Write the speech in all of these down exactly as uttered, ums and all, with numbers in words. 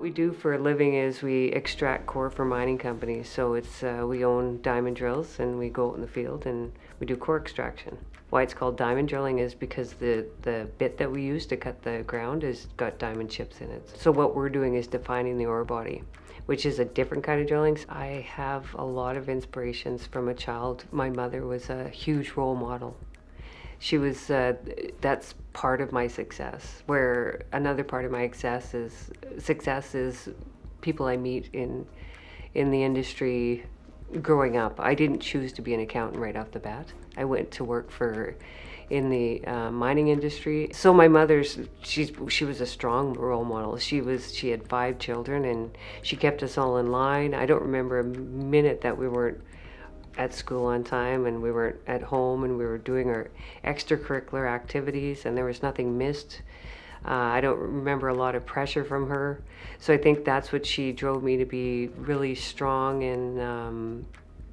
What we do for a living is we extract core for mining companies. So it's uh, we own diamond drills and we go out in the field and we do core extraction. Why it's called diamond drilling is because the, the bit that we use to cut the ground has got diamond chips in it. So what we're doing is defining the ore body, which is a different kind of drilling. I have a lot of inspirations from a child. My mother was a huge role model. She was, uh, that's part of my success, where another part of my success is, success is people I meet in, in the industry growing up. I didn't choose to be an accountant right off the bat. I went to work for, in the uh, mining industry. So my mother's, she's, she was a strong role model. She was, she had five children and she kept us all in line. I don't remember a minute that we weren't at school on time and we weren't at home and we were doing our extracurricular activities and there was nothing missed. Uh, I don't remember a lot of pressure from her. So I think that's what she drove me to be really strong in um,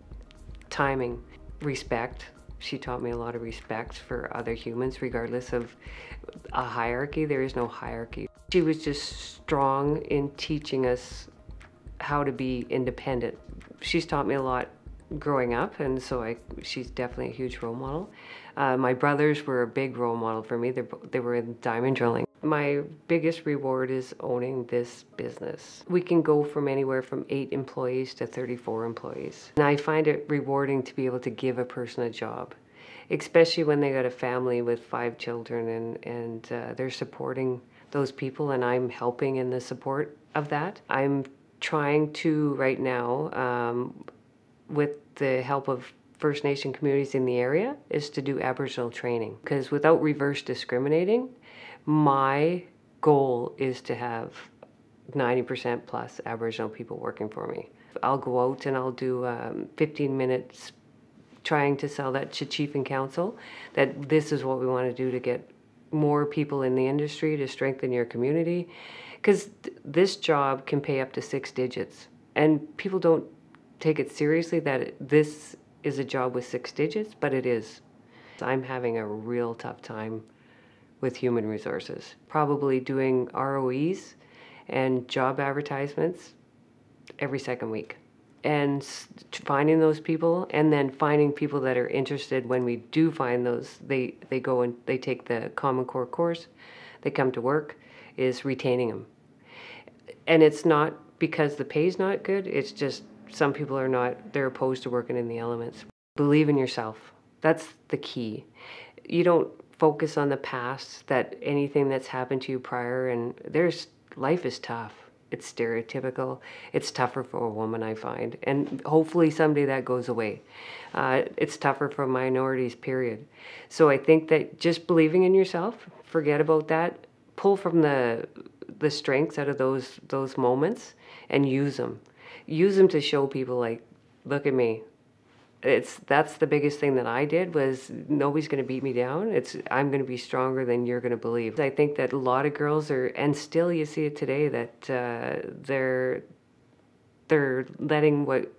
timing. Respect. She taught me a lot of respect for other humans regardless of a hierarchy. There is no hierarchy. She was just strong in teaching us how to be independent. She's taught me a lot growing up, and so I, she's definitely a huge role model. Uh, my brothers were a big role model for me. They're, they were in diamond drilling. My biggest reward is owning this business. We can go from anywhere from eight employees to thirty-four employees. And I find it rewarding to be able to give a person a job, especially when they got a family with five children and, and uh, they're supporting those people and I'm helping in the support of that. I'm trying to right now, um, with the help of First Nation communities in the area, is to do Aboriginal training. Because without reverse discriminating, my goal is to have ninety percent plus Aboriginal people working for me. I'll go out and I'll do um, fifteen minutes trying to sell that to Chief and Council, that this is what we want to do to get more people in the industry, to strengthen your community. Because th this job can pay up to six digits. And people don't take it seriously that it, this is a job with six digits, but it is. I'm having a real tough time with human resources. Probably doing R O Es and job advertisements every second week. And finding those people and then finding people that are interested. When we do find those, they, they go and they take the Common Core course, they come to work, is retaining them. And it's not because the pay's not good, it's just some people are not, they're opposed to working in the elements. Believe in yourself. That's the key. You don't focus on the past, that anything that's happened to you prior, and there's, life is tough. It's stereotypical. It's tougher for a woman, I find. And hopefully someday that goes away. Uh, it's tougher for minorities, period. So I think that just believing in yourself, forget about that, pull from the, the strengths out of those, those moments and use them. Use them to show people, like, look at me. It's that's the biggest thing that I did, was nobody's going to beat me down. It's I'm going to be stronger than you're going to believe. I think that a lot of girls are, and still you see it today, that uh, they're they're letting what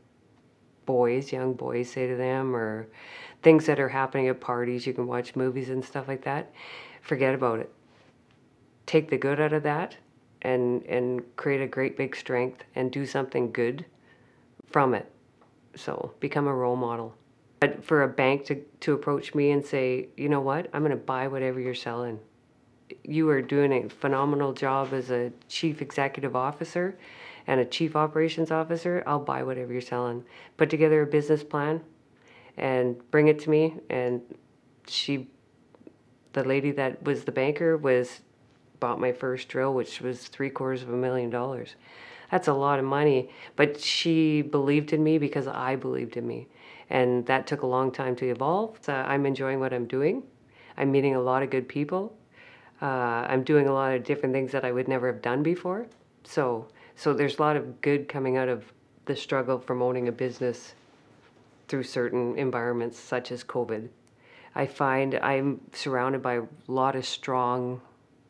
boys, young boys, say to them, or things that are happening at parties. You can watch movies and stuff like that. Forget about it. Take the good out of that. And, and create a great big strength and do something good from it. So become a role model. But for a bank to, to approach me and say, you know what, I'm going to buy whatever you're selling. You are doing a phenomenal job as a chief executive officer and a chief operations officer. I'll buy whatever you're selling. Put together a business plan and bring it to me. And she, the lady that was the banker, was bought my first drill, which was three quarters of a million dollars. That's a lot of money, but she believed in me because I believed in me. And that took a long time to evolve. So I'm enjoying what I'm doing. I'm meeting a lot of good people. Uh, I'm doing a lot of different things that I would never have done before. So, so there's a lot of good coming out of the struggle from owning a business through certain environments such as COVID. I find I'm surrounded by a lot of strong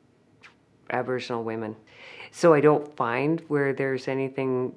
Aboriginal women. So I don't find where there's anything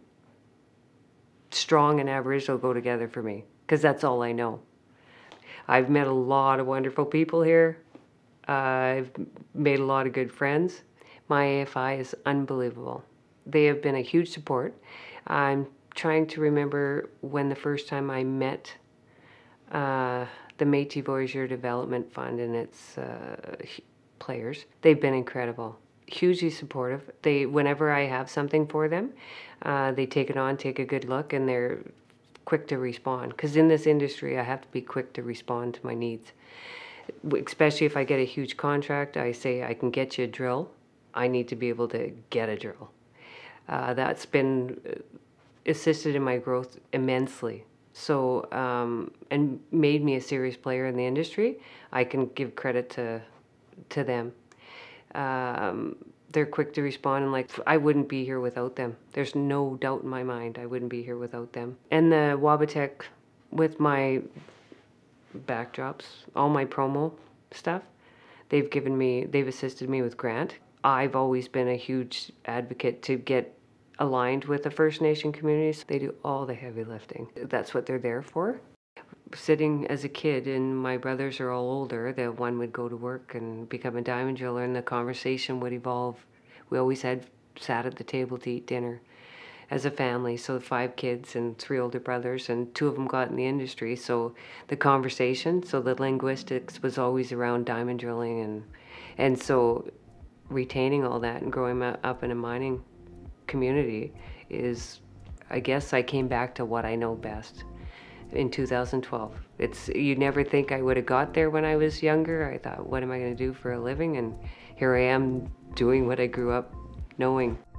strong and Aboriginal go together for me, because that's all I know. I've met a lot of wonderful people here. Uh, I've made a lot of good friends. My A F I is unbelievable. They have been a huge support. I'm trying to remember when the first time I met uh, the Métis Voyageur Development Fund and its uh, players. They've been incredible, hugely supportive. They, whenever I have something for them, uh, they take it on, take a good look, and they're quick to respond. Because in this industry, I have to be quick to respond to my needs. Especially if I get a huge contract, I say I can get you a drill. I need to be able to get a drill. Uh, that's been assisted in my growth immensely. So, um, and made me a serious player in the industry. I can give credit to to them. Um, they're quick to respond, and like, I wouldn't be here without them. There's no doubt in my mind I wouldn't be here without them. And the Wabautek, with my backdrops, all my promo stuff, they've given me, they've assisted me with grant. I've always been a huge advocate to get aligned with the First Nation communities. They do all the heavy lifting. That's what they're there for. Sitting as a kid, and my brothers are all older, that one would go to work and become a diamond driller, and the conversation would evolve. We always had sat at the table to eat dinner as a family, so five kids and three older brothers, and two of them got in the industry, so the conversation, so the linguistics was always around diamond drilling, and and so retaining all that and growing up in a mining community is, I guess I came back to what I know best in two thousand twelve. It's, you never think I would have got there when I was younger. I thought, what am I going to do for a living? And here I am doing what I grew up knowing.